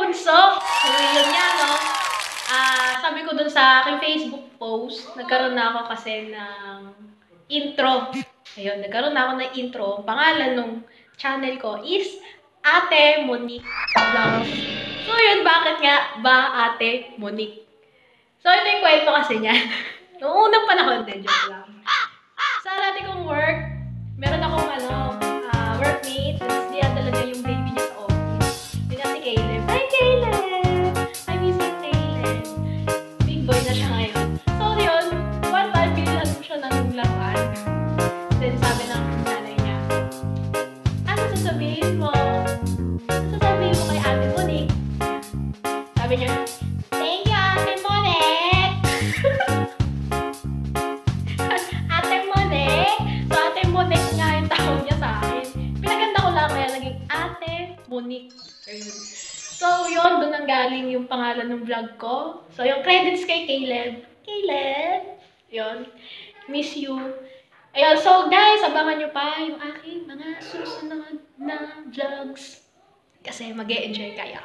bunso. So, yun nga, no? Sabi ko dun sa aking Facebook post, nagkaroon na ako kasi ng intro. Ayun, nagkaroon na ako ng intro. Pangalan nung channel ko is Ate Monique Vlogs. So, yun, bakit nga ba Ate Monique? So, ito yung kwento kasi niya. Noong unang panahon din, joke lang. Sa dati kong work, meron akong workmate. Tapos diyan talaga yung baby niya sa office. Yun na si Caleb. Hi, Caleb! I miss you, Caleb. Big boy na siya ngayon. So, yun, one time, pinilan ko siya ng laruan. Then, sabi ng nanay niya, ano sasabihin mo? Ano sasabihin mo kay Ate Monique? Sabi niya, thank you, Ate Monique! Ate Monique? So, Ate Monique nga yung tawag niya sa akin. Pinaganda ko lang kaya naging Ate Monique. So, yun, doon ang galing yung pangalan ng vlog ko. So, yung credits kay Caleb. Caleb! Yun. Miss you. Ayun, so guys, abangan nyo pa yung aking mga susunod na vlogs. Kasi mag-e-enjoy kayo.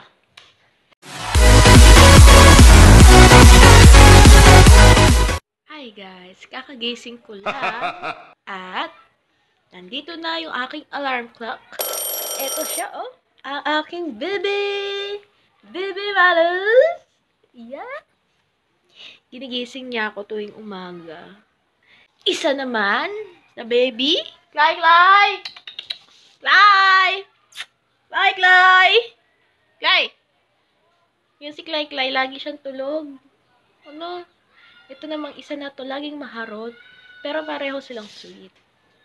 Hi guys, kakagising ko lang. At, nandito na yung aking alarm clock. Ito siya, oh. Ang aking baby! Baby Malus! Yeah! Ginigising niya ako tuwing umaga. Isa naman na baby. Clay, Clay! Clay! Clay, Clay! Clay! Yan si Clay, Clay. Lagi siyang tulog. Ano? Ito namang isa na to. Laging maharot. Pero pareho silang sweet.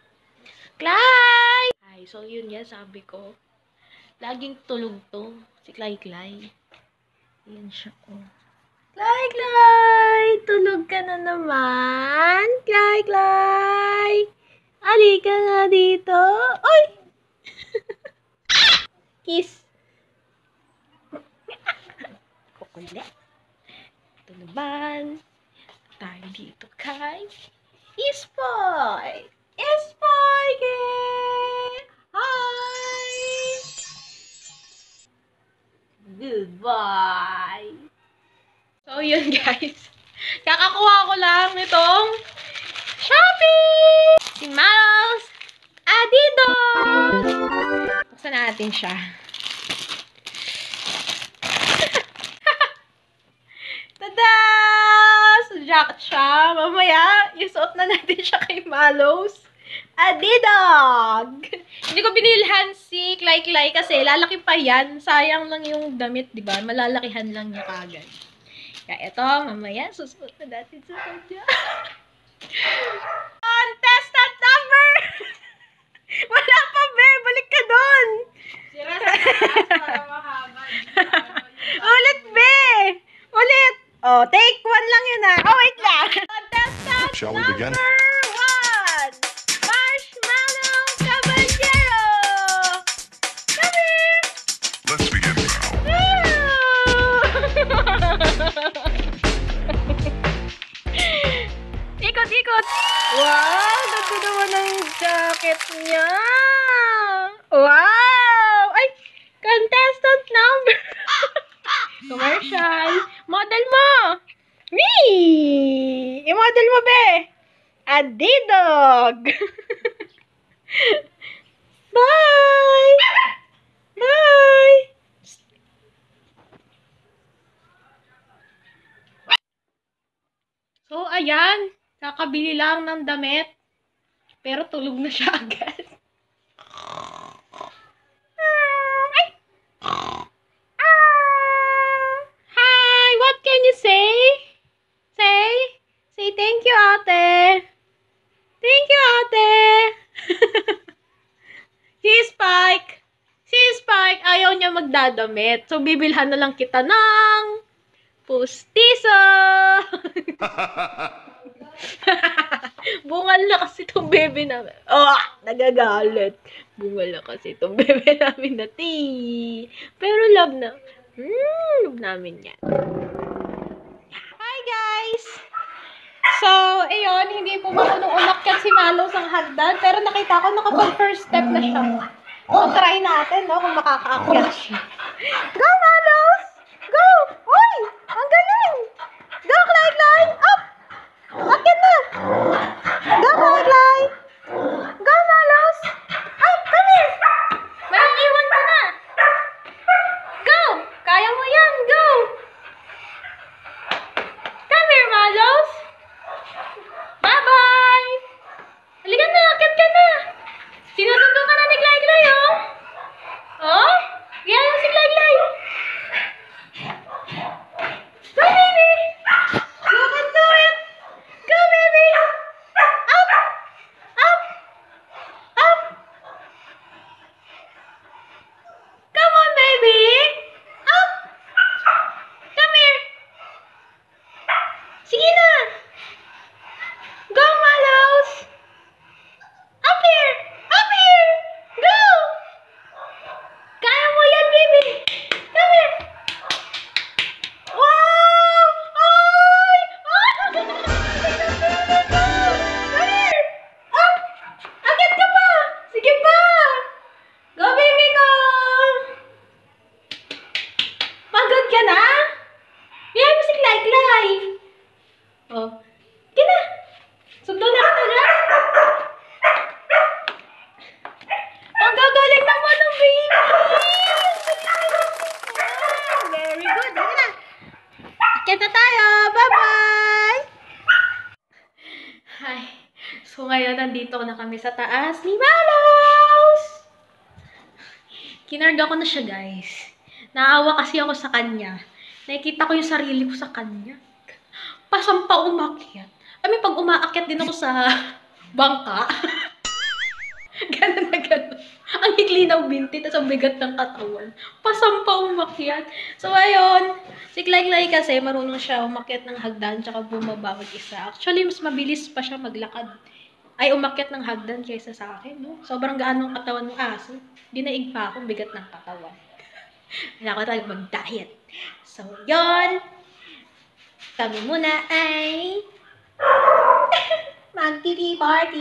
Clay! Ay, so yun yan, sabi ko. Laging tulog to. Si Clay, Clay. Yan siya, oh. Clay, Clay! Tulog ka na naman? Clay, Clay! Halika nga dito. Oy! Kiss. Kukulit. Ito naman. Tayo dito kay Ispoy! Ispoy! Hi! Goodbye! So, yun guys. Kakakuha ko lang nitong Shopee! Si Miles Adidas! Buksan natin siya. Tada! So, jacket siya. Mamaya, isuot na natin siya kay Malos Adidog! Hindi ko binilhan si Clay Clay kasi lalaki pa yan. Sayang lang yung damit, di ba? Malalakihan lang niya kagad. Kaya ito, mamaya, susuot na natin sa kanya. Contestant number! Wala pa, be! Balik ka doon! Sira sa taas para mahaba. Ulit, be! Ulit! Oh, take one lang yun, ah. Oh, wait lang! Contestant Shall we begin? number 1! Marshmallow Caballero! Come here! Let's begin now. Ikot, ikot! Wow! Ganda naman ang jacket niya! Wow! Ay! Contestant number! Commercial! Model mo! Me! I-model mo, be! Adidog! Bye! Bye! So, ayan. Kakabili lang ng damit. Pero tulog na siya agad. Ay! Hi! What can you say? Say? Say thank you, ate. Thank you, ate. Si Spike. Si Spike, ayaw niya magdadamit. So, bibilhan na lang kita ng pustiso. Bungal na kasi itong bebe namin. Oh, nagagalit. Bungal na kasi itong bebe namin na tea. Pero love na. Love namin yan. Hi guys! So, ayun, hindi po marunong umakyat si Malo sa hagdan. Pero nakita ko nakapag-first step na siya. So, try natin, no, kung makakaakyat siya. Go, Malos! nandito na kami sa taas ni Malos! Kinarga ko na siya, guys. Naawa kasi ako sa kanya. Nakikita ko yung sarili ko sa kanya. Pasampa umakyat. Pag umaakyat din ako sa bangka, gano'n na gano'n. Ang hikli ng binti, tapos ang bigat ng katawan. Pasampa umakyat. So, ayun. Si Clay kasi, marunong siya umakyat ng hagdan, tsaka bumaba mag-isa. Actually, mas mabilis pa siya maglakad. Ay, umakyat ng hagdan kaysa sa akin, no? Sobrang gaan ng katawan ng aso. Dinaig pa ako, bigat ng katawan. Kailangan ko talaga mag-diet. So, yun. Kami muna ay mag-tea party!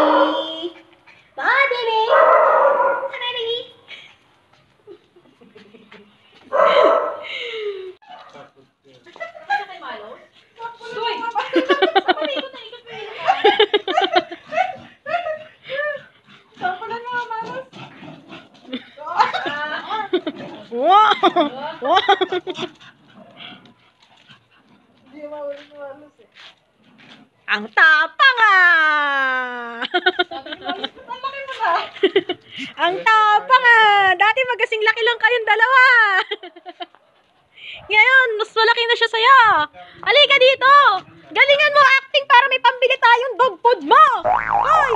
Bye, baby! Bye, baby! Ano kay Malo? Uy! Wow! Wow! Ang tapang ah! Ang tapang ah! Dati magkasing laki lang kayong dalawa. Ngayon, mas malaki na siya sa'yo. Halika dito! Galingan mo acting para may pambili tayong dog food mo! Hoy!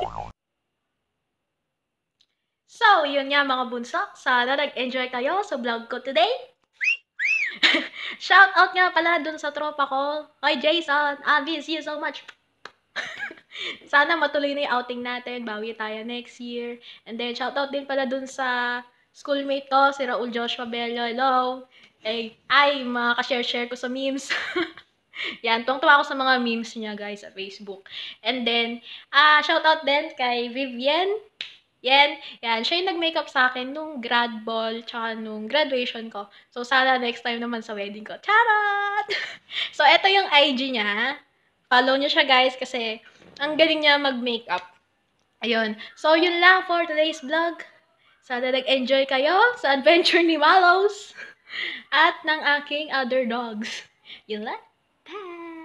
So, yun nga mga bunso. Sana nag-enjoy kayo sa vlog ko today. Shout out nga pala dun sa tropa ko. Hi Jason, I miss you so much. Sana matuloy na yung outing natin. Bawi tayo next year. And then, shout out din pala dun sa schoolmate ko, si Raul Joshua Bello. Hello. Ay, mga ka-share-share ko sa memes. Yan, tuwang-tuwa ako sa mga memes niya, guys, sa Facebook. And then, shout out din kay Vivian. Yan, siya yung nag-makeup sa akin nung grad ball, tsaka nung graduation ko. So, sana next time naman sa wedding ko. Charot! So, eto yung IG niya. Follow niyo siya, guys, kasi ang galing niya mag-makeup. Ayun. So, yun lang for today's vlog. Sana nag-enjoy kayo sa adventure ni Malos at ng aking other dogs. Yun lang. Bye!